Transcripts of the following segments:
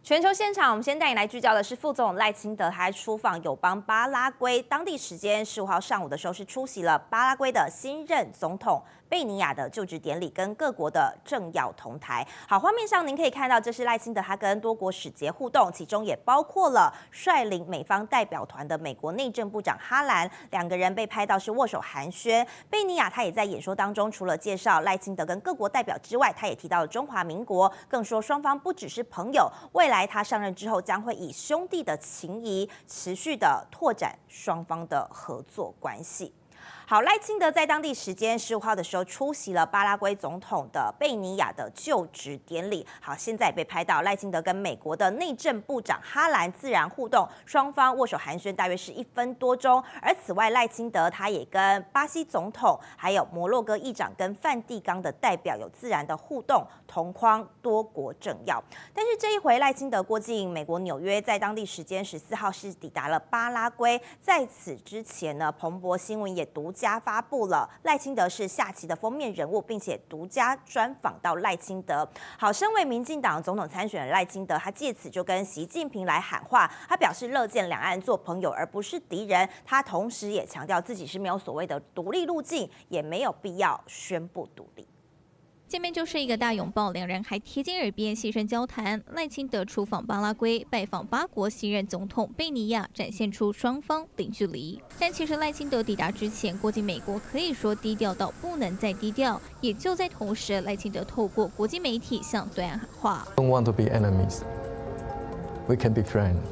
全球现场，我们先带你来聚焦的是副总统赖清德，他出访友邦巴拉圭，当地时间15号上午的时候是出席了巴拉圭的新任总统贝尼亚的就职典礼，跟各国的政要同台。好，画面上您可以看到，这是赖清德他跟多国使节互动，其中也包括了率领美方代表团的美国内政部长哈兰，两个人被拍到是握手寒暄。贝尼亚他也在演说当中，除了介绍赖清德跟各国代表之外，他也提到了中华民国，更说双方不只是朋友，未来他上任之后将会以兄弟的情谊持续的拓展双方的合作关系。好，赖清德在当地时间15号的时候出席了巴拉圭总统的贝尼亚的就职典礼。好，现在也被拍到赖清德跟美国的内政部长哈兰自然互动，双方握手寒暄大约是1分多钟。而此外，赖清德他也跟巴西总统、还有摩洛哥议长跟梵蒂冈的代表有自然的互动，同框多国政要。但是这一回赖清德过境美国纽约，在当地时间14号是抵达了巴拉圭。在此之前呢，彭博新闻也独家发布了赖清德是下期的封面人物，并且独家专访到赖清德。好，身为民进党总统参选人赖清德，他借此就跟习近平来喊话，他表示乐见两岸做朋友而不是敌人。他同时也强调自己是没有所谓的独立路径，也没有必要宣布独立。 见面就是一个大拥抱，两人还贴近耳边细声交谈。赖清德出访巴拉圭，拜访巴国新任总统贝尼亚，展现出双方零距离。但其实赖清德抵达之前，过境美国可以说低调到不能再低调。也就在同时，赖清德透过国际媒体向对岸喊话 ：“Don't want to be enemies. We can be friends,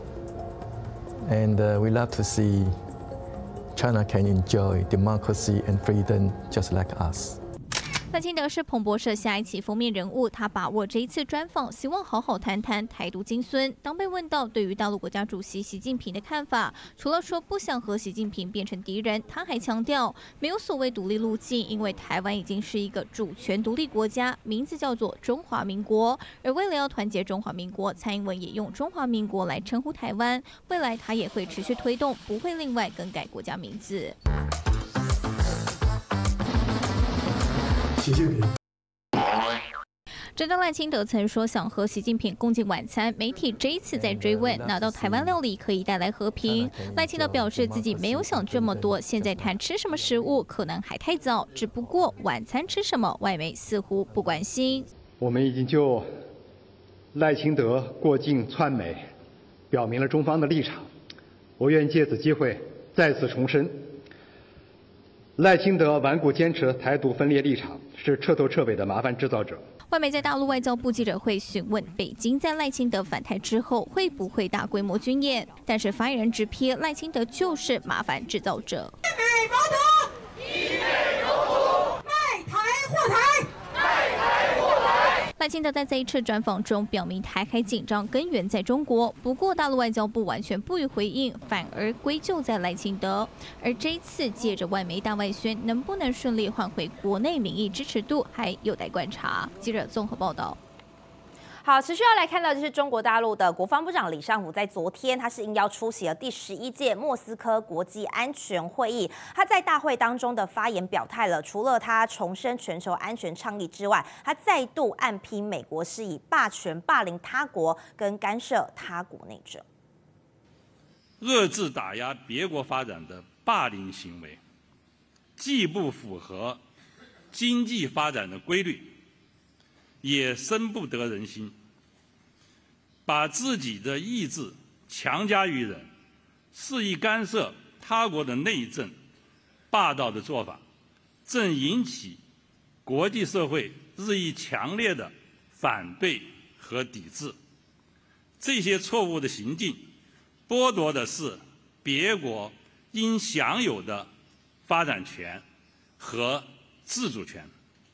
and we love to see China can enjoy democracy and freedom just like us.” 赖清德是彭博社下一期封面人物，他把握这一次专访，希望好好谈谈台独金孙。当被问到对于大陆国家主席习近平的看法，除了说不想和习近平变成敌人，他还强调没有所谓独立路径，因为台湾已经是一个主权独立国家，名字叫做中华民国。而为了要团结中华民国，蔡英文也用中华民国来称呼台湾。未来他也会持续推动，不会另外更改国家名字。 习近平。 直到赖清德曾说想和习近平共进晚餐，媒体这一次在追问拿到台湾料理可以带来和平，赖清德表示自己没有想这么多，现在谈吃什么食物可能还太早，只不过晚餐吃什么，外媒似乎不关心。 我们已经就赖清德过境窜美表明了中方的立场，我愿借此机会再次重申。赖清德顽固坚持台独分裂立场，是彻头彻尾的麻烦制造者。 外媒在大陆外交部记者会询问北京在赖清德返台之后会不会大规模军演，但是发言人直批赖清德就是麻烦制造者。 一美谋独，一美谋独，卖台祸台，卖台祸台。 赖清德在这一次专访中表明，台海紧张根源在中国。不过，大陆外交部完全不予回应，反而归咎在赖清德。而这一次借着外媒大外宣，能不能顺利换回国内民意支持度，还有待观察。记者综合报道。 好，持续要来看到就是中国大陆的国防部长李尚福在昨天，他是应邀出席了第11届莫斯科国际安全会议。他在大会当中的发言表态了，除了他重申全球安全倡议之外，他再度暗批美国是以霸权霸凌他国跟干涉他国内政， 遏制打压别国发展的霸凌行为，既不符合经济发展的规律，也深不得人心。把自己的意志强加于人，肆意干涉他国的内政，霸道的做法，正引起国际社会日益强烈的反对和抵制。这些错误的行径，剥夺的是别国应享有的发展权和自主权，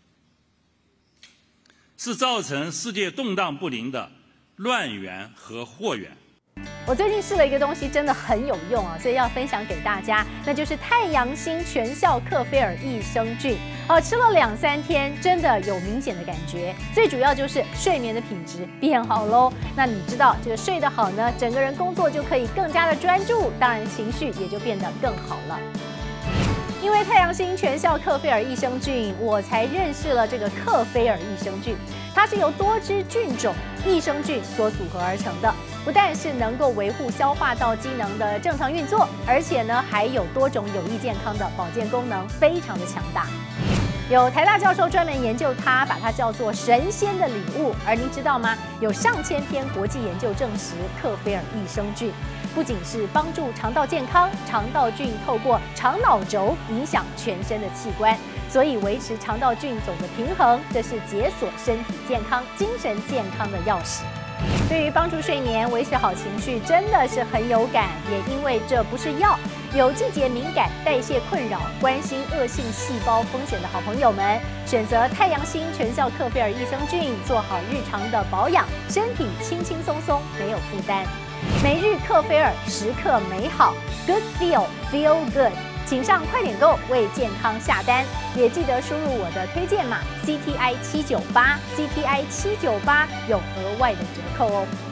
是造成世界动荡不宁的乱源和祸源。 我最近试了一个东西，真的很有用啊，所以要分享给大家，那就是太阳星全效克菲尔益生菌。吃了2-3天，真的有明显的感觉。最主要就是睡眠的品质变好喽。那你知道这个睡得好呢，整个人工作就可以更加的专注，当然情绪也就变得更好了。 因为太阳星全效克菲尔益生菌，我才认识了这个克菲尔益生菌。它是由多支菌种益生菌所组合而成的，不但是能够维护消化道机能的正常运作，而且呢还有多种有益健康的保健功能，非常的强大。有台大教授专门研究它，把它叫做神仙的礼物。而您知道吗？有上千篇国际研究证实，克菲尔益生菌不仅是帮助肠道健康，肠道菌透过肠脑轴影响全身的器官，所以维持肠道菌种的平衡，这是解锁身体健康、精神健康的钥匙。对于帮助睡眠、维持好情绪，真的是很有感。也因为这不是药，有季节敏感、代谢困扰、关心恶性细胞风险的好朋友们，选择太阳星全效克菲尔益生菌，做好日常的保养，身体轻轻松松，没有负担。每日克菲尔，时刻美好 ，Good Feel Good。请上快点购为健康下单，也记得输入我的推荐码 CTI798，CTI798有额外的折扣哦。